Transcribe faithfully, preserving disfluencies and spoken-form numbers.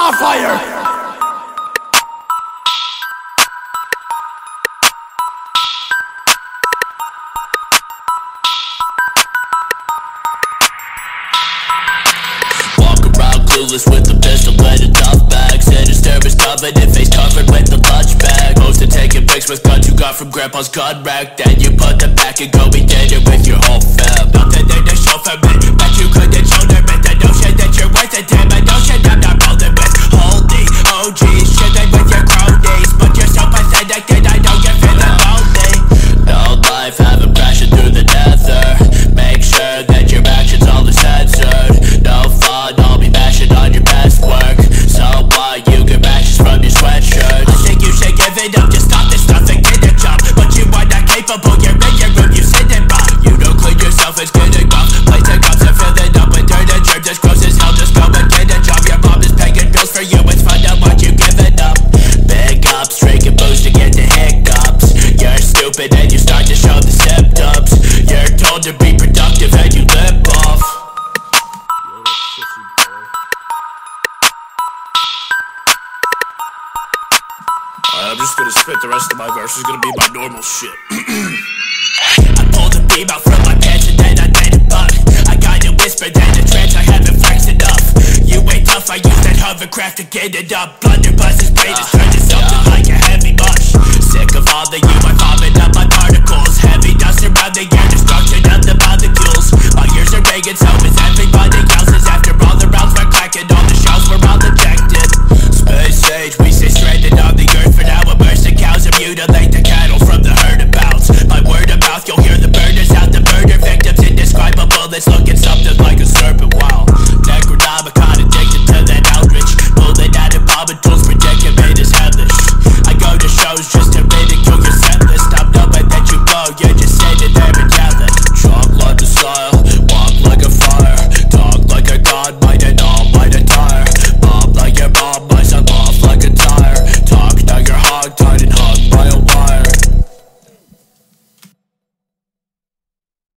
STVRFIRE! Clueless with a pistol and a tough bag. Sinister is covered in face covered with a lunch bag. Posted taking pics with guns you got from grandpa's gun rack. Then you put them back and go be dead with your whole fam. Nothing in the show for me, but you couldn't shoulder it. The notion that you're worth it, damn a notion I'm not rolling with. Holy O Gs, shitting with your cronies, but you're so pathetic that I know you're feeling lonely. No life, haven't crashing through the nether. Make sure that your actions all are censored. No fun, I'll be bashing on your best work. So what, you get rashes from your sweatshirt. I think you should give it up, just stop this stuff and get a job. But you are not capable, you're in your room, you sit and rot. You don't clean yourself, it's getting rough. Placing cups and filling up with dirt and germs. As gross as hell, just go and get a job. Your mom is paying bills for you, it's fun to watch you give it up. Big ups, drinking booze to get the hiccups. You're stupid and you start to show the symptoms. You're told to be productive and you lip off. I'm just gonna spit the rest of my verse, it's gonna be my normal shit. I pulled a beam out from my pants and then I let it buck. I kinda whispered in a trance, I haven't flexed enough. You ain't tough, I use that hovercraft to get it up. Blunderbuss's brain is turned to something like a heavy mush.